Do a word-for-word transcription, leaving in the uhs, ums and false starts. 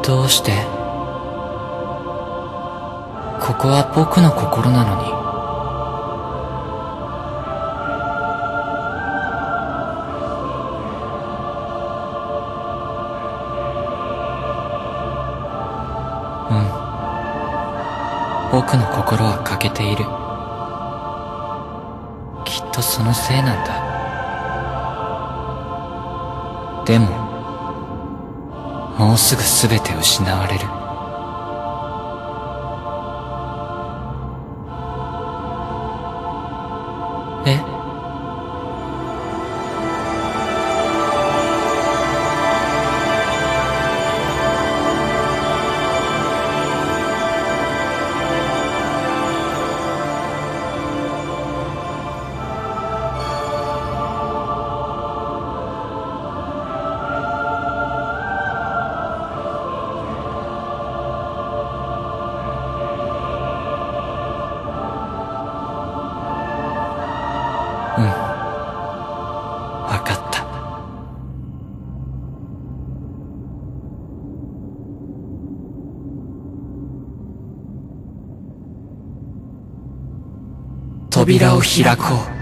どうして？ここは僕の心なのに。うん。僕の心は欠けている。きっとそのせいなんだ。でも、もうすぐ全て失われる。え？うん。わかった。扉を開こう。